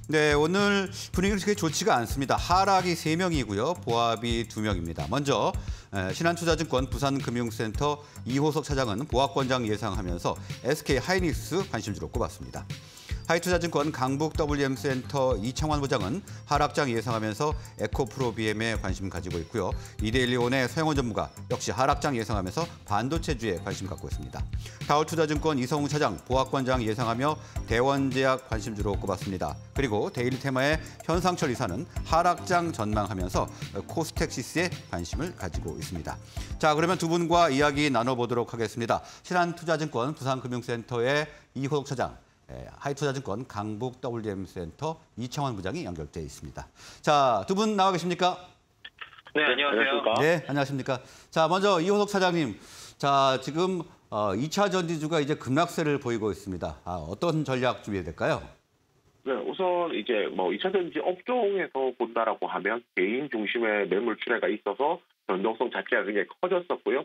네, 오늘 분위기가 그렇게 좋지가 않습니다. 하락이 3명이고요. 보합이 2명입니다. 먼저 신한투자증권 부산금융센터 이호석 차장은 보합권장 예상하면서 SK 하이닉스 관심주로 꼽았습니다. 하이투자증권 강북 WM센터 이창환 부장은 하락장 예상하면서 에코프로비엠에 관심 가지고 있고요. 이데일리온의 서영원 전무가 역시 하락장 예상하면서 반도체주에 관심 갖고 있습니다. 다울투자증권 이성웅 차장 보합권장 예상하며 대원제약 관심주로 꼽았습니다. 그리고 데일리테마의 현상철 이사는 하락장 전망하면서 코스텍시스에 관심을 가지고 있습니다. 자, 그러면 두 분과 이야기 나눠보도록 하겠습니다. 신한투자증권 부산금융센터의 이호석 차장, 하이투자증권 강북 WM센터 이창환 부장이 연결돼 있습니다. 자, 두 분 나와 계십니까? 네, 안녕하세요. 네, 안녕하십니까. 자, 먼저 이호석 차장님. 자, 지금 2차 전지주가 이제 급락세를 보이고 있습니다. 어떤 전략 준비해야 될까요? 네, 우선 이제 2차 전지 업종에서 본다라고 하면 개인 중심의 매물 출회가 있어서 변동성 자체가 굉장히 커졌었고요.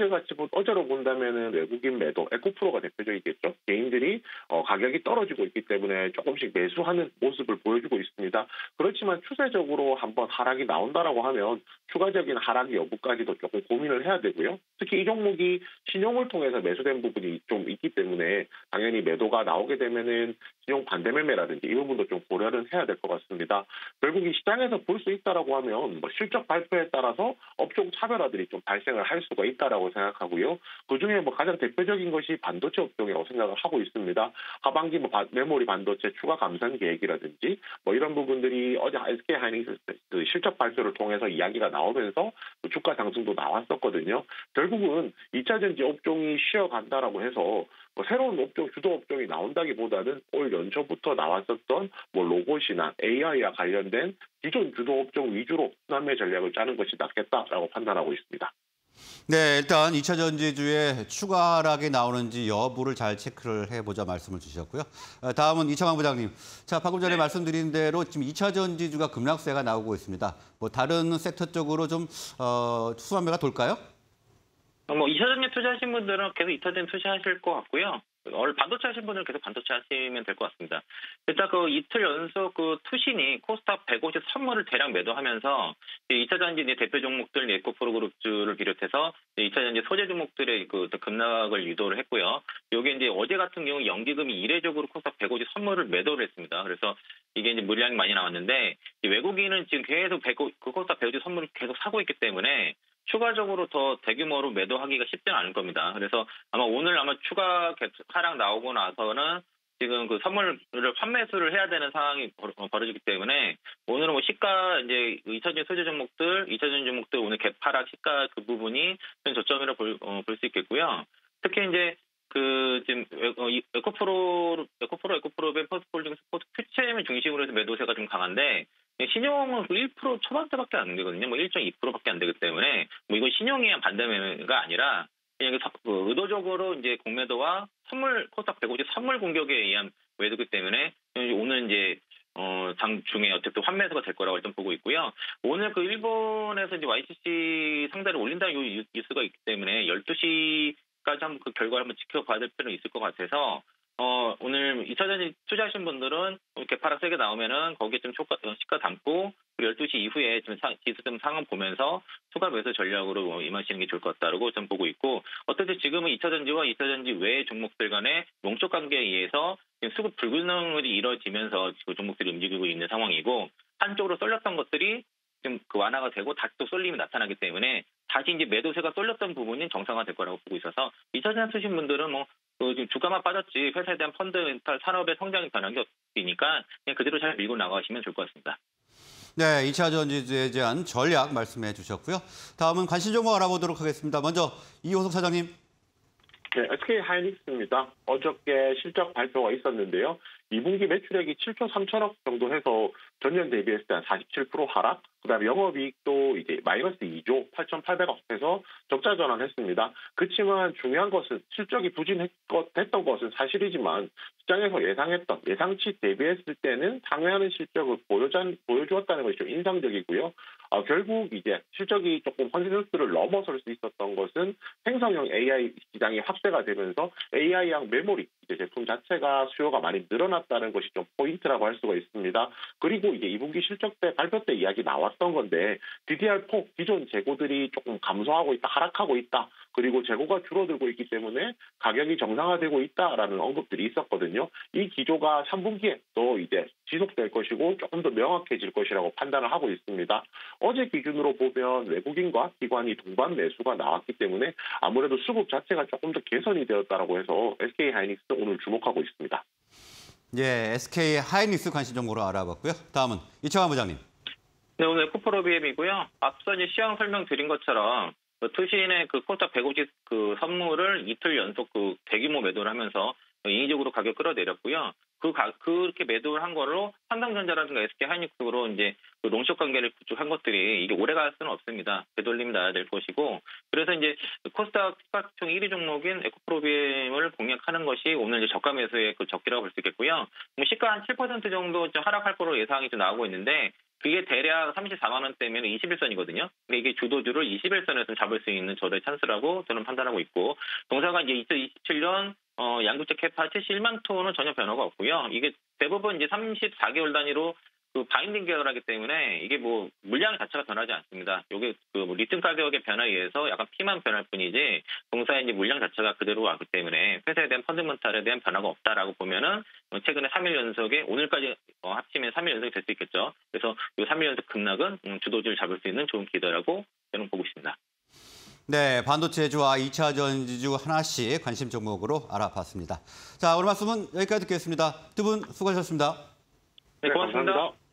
어제로 본다면은 외국인 매도, 에코프로가 대표적이겠죠. 개인들이 가격이 떨어지고 있기 때문에 조금씩 매수하는 모습을 보여주고 있습니다. 그렇지만 추세적으로 한번 하락이 나온다라고 하면 추가적인 하락 여부까지도 조금 고민을 해야 되고요. 특히 이 종목이 신용을 통해서 매수된 부분이 좀 있기 때문에 당연히 매도가 나오게 되면은 신용 반대 매매라든지 이 부분도 좀 고려를 해야 될 것 같습니다. 결국 이 시장에서 볼 수 있다라고 하면 실적 발표에 따라서 업종 차별화들이 좀 발생을 할 수가 있다라고 생각하고요. 그중에 가장 대표적인 것이 반도체 업종이라고 생각을 하고 있습니다. 하반기 메모리 반도체 추가 감산 계획이라든지 이런 부분들이 어제 SK 하이닉스 실적 발표를 통해서 이야기가 나오면서 주가 상승도 나왔었거든요. 결국은 2차 전지 업종이 쉬어간다라고 해서 새로운 업종, 주도 업종이 나온다기보다는 올 연초부터 나왔었던 로봇이나 AI와 관련된 기존 주도 업종 위주로 순환매 전략을 짜는 것이 낫겠다라고 판단하고 있습니다. 네, 일단 2차 전지주에 추가 하락이 나오는지 여부를 잘 체크를 해보자 말씀을 주셨고요. 다음은 이창환 부장님. 자, 방금 전에 말씀드린 대로 지금 2차 전지주가 급락세가 나오고 있습니다. 다른 섹터 쪽으로 좀 순환매가 돌까요? 2차 전지 투자하신 분들은 계속 2차 전지 투자하실 것 같고요. 반도체 하신 분들은 계속 반도체 하시면 될 것 같습니다. 일단 이틀 연속 투신이 코스닥 150 선물을 대량 매도하면서 2차 전지 대표 종목들 에코프로 그룹주를 비롯해서 2차 전지 소재 종목들의 급락을 유도를 했고요. 이게 이제 어제 같은 경우 연기금이 이례적으로 코스닥 150 선물을 매도를 했습니다. 그래서 이게 이제 물량이 많이 나왔는데 외국인은 지금 계속 코스닥 150 선물을 계속 사고 있기 때문에 추가적으로 더 대규모로 매도하기가 쉽지는 않을 겁니다. 그래서 오늘 추가 하락 나오고 나서는 지금 선물을 판매수를 해야 되는 상황이 벌어지기 때문에 오늘은 시가 이제 2차 전지 소재 종목들, 2차 전지 종목들 오늘 갭하락 시가 그 부분이 좀 저점이라 볼 수 있겠고요. 특히 이제 지금 에코프로 벤퍼스폴딩 스포츠 퓨체엠을 중심으로 해서 매도세가 좀 강한데 신용은 1% 초반대밖에 안 되거든요. 1.2%밖에 안 되기 때문에 이건 신용에 의한 반대 매매가 아니라 그냥 의도적으로 이제 공매도와 코스닥 150 선물 공격에 의한 매도기 때문에 오늘 이제 장중에 어쨌든 환매수가 될 거라고 일단 보고 있고요. 오늘 일본에서 이제 YCC 상대를 올린다는 뉴스가 있기 때문에 12시까지 한번 그 결과를 한번 지켜봐야 될 필요는 있을 것 같아서 오늘 2차 전지 투자하신 분들은 개파락 세게 나오면은 거기에 좀 시가 담고 12시 이후에 좀 지수 좀 상황 보면서 추가 매수 전략으로 임하시는 게 좋을 것 같다고 좀 보고 있고 어쨌든 지금은 2차 전지와 2차 전지 외 종목들 간의 용적 관계에 의해서 수급 불균형이 이루어지면서 그 종목들이 움직이고 있는 상황이고 한쪽으로 쏠렸던 것들이 지금 완화가 되고 다시 또 쏠림이 나타나기 때문에 다시 이제 매도세가 쏠렸던 부분이 정상화될 거라고 보고 있어서 2차 전지 쓰신 분들은 지금 주가만 빠졌지 회사에 대한 펀드멘탈 산업의 성장이 변한 게 없으니까 그냥 그대로 잘 밀고 나가시면 좋을 것 같습니다. 네, 2차 전지주에 대한 전략 말씀해 주셨고요. 다음은 관심 종목 알아보도록 하겠습니다. 먼저 이호석 차장님. 네, SK 하이닉스입니다. 어저께 실적 발표가 있었는데요. 2분기 매출액이 7조 3천억 정도 해서 전년 대비했을 때 한 47% 하락, 그다음에 영업이익도 이제 마이너스 2조 8,800억 해서 적자 전환했습니다. 그렇지만 중요한 것은 실적이 부진했던 것은 사실이지만 시장에서 예상했던 예상치 대비했을 때는 상회하는 실적을 보여주었다는 것이 좀 인상적이고요. 결국 이제 실적이 조금 컨센서스를 넘어설 수 있었던 것은 생성형 AI 시장이 확대가 되면서 AI형 메모리 이제 제품 자체가 수요가 많이 늘어났다는 것이 좀 포인트라고 할 수가 있습니다. 그리고 이제 2분기 실적 때 발표 때 이야기 나왔던 건데 DDR4 기존 재고들이 조금 감소하고 있다, 하락하고 있다. 그리고 재고가 줄어들고 있기 때문에 가격이 정상화되고 있다라는 언급들이 있었거든요. 이 기조가 3분기에 또 이제 지속될 것이고 조금 더 명확해질 것이라고 판단을 하고 있습니다. 어제 기준으로 보면 외국인과 기관이 동반 매수가 나왔기 때문에 아무래도 수급 자체가 조금 더 개선이 되었다라고 해서 SK하이닉스 오늘 주목하고 있습니다. 예, SK하이닉스 관심 정보로 알아봤고요. 다음은 이창환 부장님. 네, 오늘 에코프로비엠이고요. 앞서 이제 시황 설명드린 것처럼 투신의 그 코스닥 150 그 선물을 이틀 연속 그 대규모 매도를 하면서 인위적으로 가격 끌어내렸고요. 그렇게 매도를 한 거로 삼성전자라든가 SK하이닉스로 이제 그 롱숏 관계를 구축한 것들이 이게 오래 갈 수는 없습니다. 되돌림 나야 될 것이고, 그래서 이제 코스닥 시가총 1위 종목인 에코프로비엠을 공략하는 것이 오늘 이제 저가 매수의 그 적기라고 볼 수 있겠고요. 시가 한 7% 정도 좀 하락할 거로 예상이 좀 나오고 있는데, 그게 대략 34만 원대면 21선이거든요. 근데 이게 주도주를 21선에서 잡을 수 있는 저의 찬스라고 저는 판단하고 있고, 동사가 이제 2027년 양국제 캐파 71만 톤은 전혀 변화가 없고요. 이게 대부분 이제 34개월 단위로 그 바인딩 계열하기 때문에 이게 뭐 물량 자체가 변하지 않습니다. 이게 그 리튬 가격의 변화에 의해서 약간 피만 변할 뿐이지 동사의 이제 물량 자체가 그대로 왔기 때문에 회사에 대한 펀더멘탈에 대한 변화가 없다라고 보면은 최근에 3일 연속에 오늘까지 합치면 3일 연속이 될 수 있겠죠. 그래서 이 3일 연속 급락은 주도주를 잡을 수 있는 좋은 기회라고 저는 보고 있습니다. 네, 반도체주와 2차 전지주 하나씩 관심 종목으로 알아봤습니다. 자, 오늘 말씀은 여기까지 듣겠습니다. 두 분 수고하셨습니다. 네, 고맙습니다. 감사합니다.